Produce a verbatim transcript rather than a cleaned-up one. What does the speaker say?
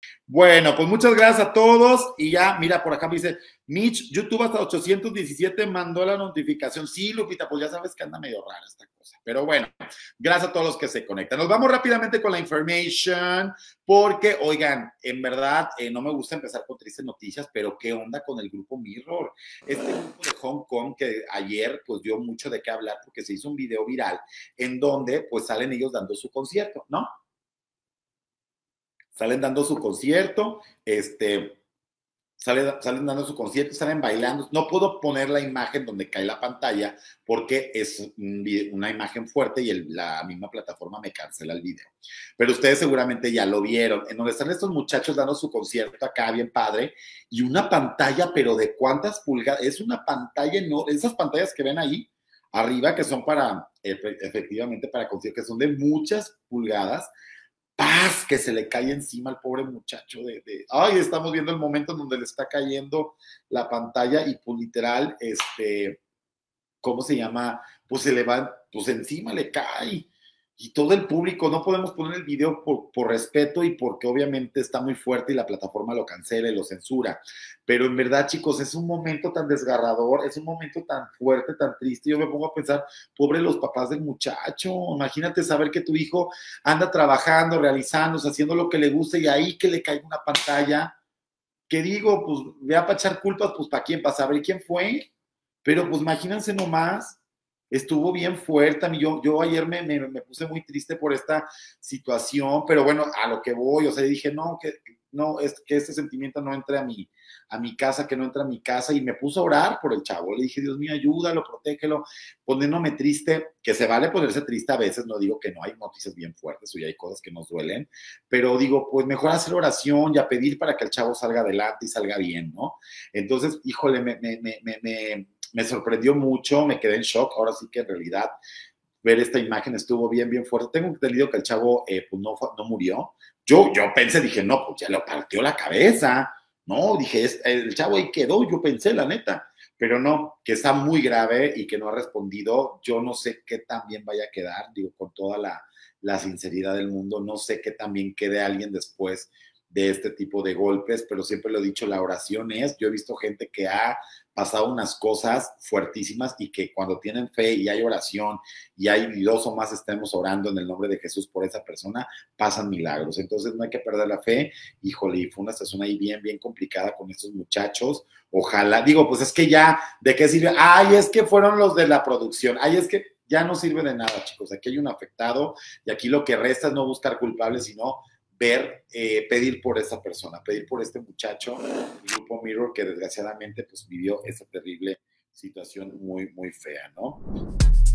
Bueno, pues muchas gracias a todos. Y ya, mira, por acá me dice, Mitch, YouTube hasta ochocientos diecisiete mandó la notificación. Sí, Lupita, pues ya sabes que anda medio rara esta cosa. Pero bueno, gracias a todos los que se conectan. Nos vamos rápidamente con la information, porque, oigan, en verdad, eh, no me gusta empezar con tristes noticias, pero ¿qué onda con el grupo Mirror? Este grupo de Hong Kong que ayer, pues, dio mucho de qué hablar porque se hizo un video viral en donde, pues, salen ellos dando su concierto, ¿no? Salen dando su concierto, este, salen, salen dando su concierto, salen bailando. No puedo poner la imagen donde cae la pantalla porque es un video, una imagen fuerte y el, la misma plataforma me cancela el video. Pero ustedes seguramente ya lo vieron, en donde están estos muchachos dando su concierto acá, bien padre, y una pantalla, pero ¿de cuántas pulgadas? Es una pantalla enorme, esas pantallas que ven ahí arriba, que son para, efectivamente, para conciertos, que son de muchas pulgadas, paz, que se le cae encima al pobre muchacho de, de, ay, estamos viendo el momento en donde le está cayendo la pantalla y pues literal, este, ¿cómo se llama? Pues se le va, pues encima le cae. Y todo el público, no podemos poner el video por, por respeto y porque obviamente está muy fuerte y la plataforma lo cancela y lo censura. Pero en verdad, chicos, es un momento tan desgarrador, es un momento tan fuerte, tan triste. Yo me pongo a pensar, pobre los papás del muchacho. Imagínate saber que tu hijo anda trabajando, realizándose, haciendo lo que le gusta y ahí que le caiga una pantalla. Que digo, pues, vea para echar culpas, pues, ¿para quién? Para saber quién fue. Pero, pues, imagínense nomás, estuvo bien fuerte. A mí, yo, yo ayer me, me, me puse muy triste por esta situación, pero bueno, a lo que voy, o sea, dije, no, que, no, es, que este sentimiento no entre a mi, a mi casa, que no entre a mi casa, y me puse a orar por el chavo. Le dije, Dios mío, ayúdalo, protégelo, poniéndome triste, que se vale ponerse triste a veces, no digo que no, hay noticias bien fuertes, o ya hay cosas que nos duelen, pero digo, pues mejor hacer oración y a pedir para que el chavo salga adelante y salga bien, ¿no? Entonces, híjole, me, me, me, me, me me sorprendió mucho, me quedé en shock. Ahora sí que en realidad ver esta imagen estuvo bien, bien fuerte. Tengo entendido que el chavo eh, pues no, no murió. Yo, yo pensé, dije, no, pues ya le partió la cabeza. No, dije, es, el chavo ahí quedó, yo pensé, la neta. Pero no, que está muy grave y que no ha respondido. Yo no sé qué tan bien vaya a quedar, digo, con toda la, la sinceridad del mundo. No sé qué tan bien quede alguien después de este tipo de golpes, pero siempre lo he dicho, la oración es, yo he visto gente que ha pasado unas cosas fuertísimas y que cuando tienen fe y hay oración y hay dos o más estemos orando en el nombre de Jesús por esa persona, pasan milagros. Entonces no hay que perder la fe. Híjole, y fue una situación ahí bien, bien complicada con estos muchachos. Ojalá, digo, pues es que ya, ¿de qué sirve? Ay, es que fueron los de la producción. Ay, es que ya no sirve de nada, chicos. Aquí hay un afectado y aquí lo que resta es no buscar culpables, sino ver, eh, pedir por esa persona, pedir por este muchacho, el grupo Mirror, que desgraciadamente pues vivió esa terrible situación muy, muy fea, ¿no?